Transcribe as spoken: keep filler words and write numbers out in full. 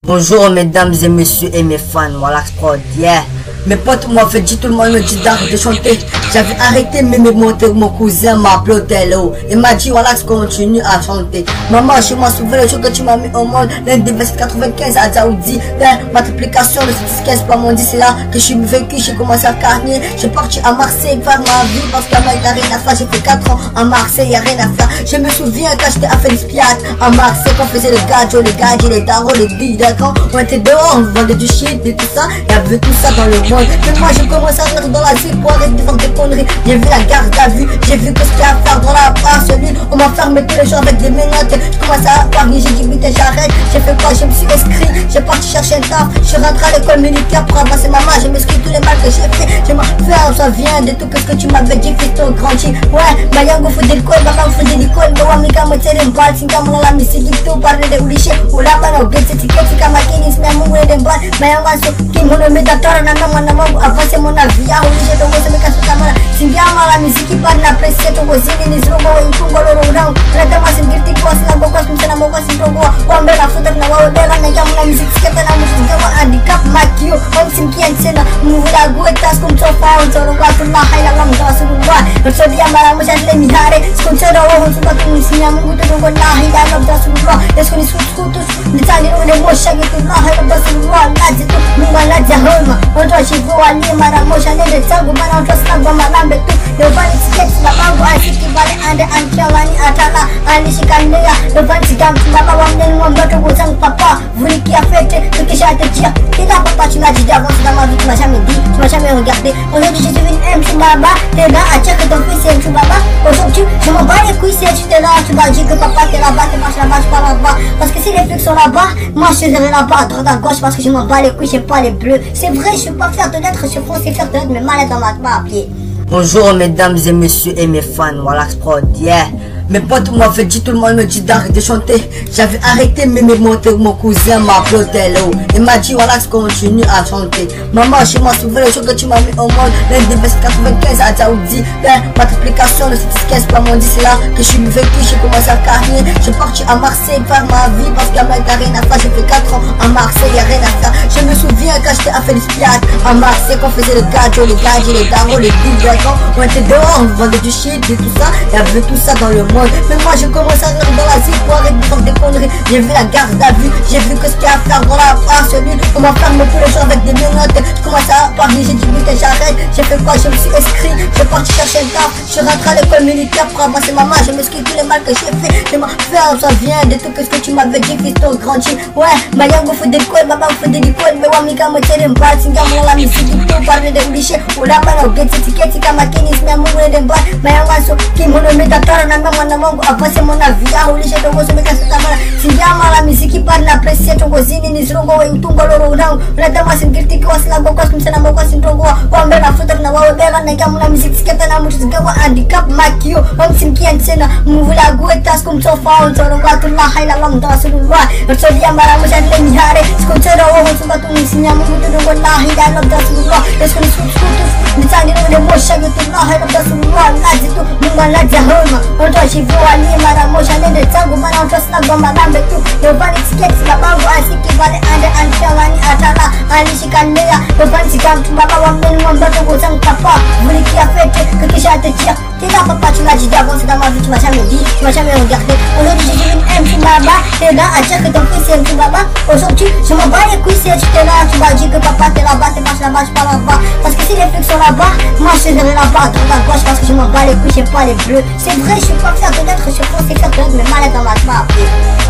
Bonjour mesdames et messieurs et mes fans, voilà Prod, yeah. Mes potes m'ont fait dire, tout le monde me dit d'arrêter de chanter. J'avais arrêté mais me monter, mon cousin m'a appelé au télo. Il m'a dit voilà, continue à chanter. Maman, chez moi, souviens le jour que tu m'as mis au monde. L'un des vingt-sept quatre-vingt-quinze à Zaoudi. La multiplication de six quinze par mon dix, c'est là que je suis vécu, j'ai commencé à carnier. J'ai parti à Marseille faire ma vie parce qu'à moi il n'y a rien à faire. J'ai fait quatre ans à Marseille, il n'y a rien à faire. Je me souviens quand j'étais à Félix-Piat à Marseille, qu'on faisait le gadget, les gadgets, les tarots, les billes d'accord. On était dehors, on vendait du shit et tout ça. Il y avait tout ça dans le monde. Mais moi j'ai commencé à rentrer dans la ville pour arrêter de faire des conneries. J'ai vu la garde à vue, j'ai vu que ce qu'il y a à faire dans la place. On m'a fermé tous les jours avec des menottes. Je commence à parler, j'ai dit putain j'arrête. J'ai fait quoi? Je me suis inscrit, j'ai parti chercher un taf. Je suis rentré à l'école militaire pour avancer ma main. Je m'excuse tous les mal que j'ai fait. Je m'en fais, ça vient de tout ce que tu m'avais dit, fils ton grandi. Ouais, ma yango faut des cols, maman faut des cols. Mais ouais, mika me tire une balle, singa mon la musique, tout parle de ouliché. Ou la panne au gate, c'est que tu as ma kinis, mais mon des balles. Mais yango so, qui mon me d'attendre, nana, nana, avancer mon avis. Ah, ouliché, donc c'est me casse ta main. Singa la musique qui parle d'apprécier ton voisin, les robots, et tout, le round. La dame, c'est une guilty cause, la boca, comme ça, la boca, c'est trop beau. On met la photo, la voix, la gamme, la musique, c'est la musique, un handicap, Mathieu, on s'y qui enseigne, nous la gouettes, comme ça, on se revoit, tout la haine, la langue, sur le bois. On se dit à ma mouche, elle est mihare, ce qu'on se revoit, on se bat, on s'y a mon goût de la haine, la langue, sur le bois. Est-ce qu'on est sous tous, les talents, les moches, et tout la haine, sur le bois, là, c'est tout, nous, la diahome. On doit chez vous, aller, ma mouche, elle est de sang, on doit se faire, ma lambe, tout. Le van is sketch, la bango, ainsi qui va les ande, antiawani, atala, ali shikanea. Le van is gam, tu m'as wamden, mon bateau, vous en papa. Vous qui a fait, ce que j'ai à te dire. Et là, papa, tu m'as dit d'avance dans ma vie, tu m'as jamais dit, tu m'as jamais regardé. Aujourd'hui, je suis une M, tu baba. T'es là, à dire que ton fils est un baba. Aujourd'hui, je m'en bats les couilles, si tu es là, tu vas dire que papa, t'es là-bas, tu marches là-bas, je pars là-bas. Parce que si les flics sont là-bas, moi, je serai là-bas, à droite, à gauche, parce que je m'en bats les couilles, j'ai pas les bleus. C'est vrai, je suis pas fier de l'être, je suis français, fier de l'être, mais malade dans ma main à pied. Bonjour mesdames et messieurs et mes fans, voilà Prod, yeah. Mes potes m'ont fait dire, tout le monde me dit d'arrêter de chanter. J'avais arrêté mais me monter, mon cousin m'a appelé au télo. Il m'a dit voilà, continue à chanter. Maman, chez moi, souviens le jour que tu m'as mis au monde. L'un des vingt-sept quatre-vingt-quinze à Zaoudi. La multiplication de six quinze par mon dix, c'est là que je suis vécu, j'ai commencé à carnier. Je suis parti à Marseille faire ma vie parce qu'à moi il n'y a rien à faire. J'ai fait quatre ans à Marseille, il n'y a rien à faire. Je me souviens quand j'étais à Félix-Piat à Marseille, qu'on faisait le gadget, les gadgets, les tarots, les billes d'accord. On était dehors, on vendait du shit et tout ça. Il y avait tout ça dans le monde. Mais moi j'ai commencé à rentrer dans la ville pour arrêter de faire des conneries. J'ai vu la garde à vue, j'ai vu que ce qu'il y a à faire dans la place. On m'a fermé tous les jours avec des menottes. Je commençais à parler, j'ai dit putain j'arrête. J'ai fait quoi? Je me suis inscrit, j'ai parti chercher un taf. Je suis rentré à l'école militaire pour avancer ma main. Je m'excuse tous les mal que j'ai fait. Je m'en fais, ça vient de tout ce que tu m'avais dit, fils ton grandi. Ouais, ma yango fait des cols, maman fait des cols. Mais ouais, mika me tire une balle, singa mon la musique, tout parle de ouliché. Ou la panne au gate, c'est que tu as ma kinis, mais mon des balles. Ma yango so, qui mon met d'accord, nana, mon avancer mon avis, ah, ouliché, donc on se met à cette table. Si bien la musique qui parle d'apprécier ton voisin, ni zrongo, et tout le round. La dame, c'est une guilty cause, la boca, comme ça, la boca, c'est trop beau. On met la photo, la voix, la gamme, la musique, c'est la musique, un handicap, Mathieu, on s'y qui enseigne, move la gouette, comme ça, on se revoit, tout la haine, la langue, sur le bois. On se dit à ma mouche, elle est mihare, ce qu'on se revoit, on se bat, on s'y a mon goût de la haine, la langue, sur le bois. Est-ce qu'on est sous tous, les talents, les moches, et tout la haine, sur le bois, là, c'est tout, nous, la diahome. On doit chez vous, aller, ma mouche, elle est de sang, on va en la bombe, la tout. Le van is sketch, la bango, ainsi qui va les ande, antiawani, atala, ali shikanea. Le van is gam, tu m'as wamden, mon bateau, vous en papa. Vous qui a fait, que j'ai à te dire. T'es là, papa, tu m'as dit d'avance dans ma vie, tu m'as jamais dit, tu m'as jamais regardé. Aujourd'hui, j'ai une M, tu m'as bas. T'es là, à dire que ton fils est un baba. Aujourd'hui, je m'en bats les couilles, si tu t'es là, tu m'as dit que papa, t'es là-bas, t'es marche là-bas, je pars là-bas. Parce que si les flics sont là-bas, moi je serai là-bas, à droite, à gauche, parce que je m'en bats les couilles, j'ai pas les bleus. C'est vrai, je suis pas fier de l'être, je suis français, fier de l'être, mais malade dans ma main.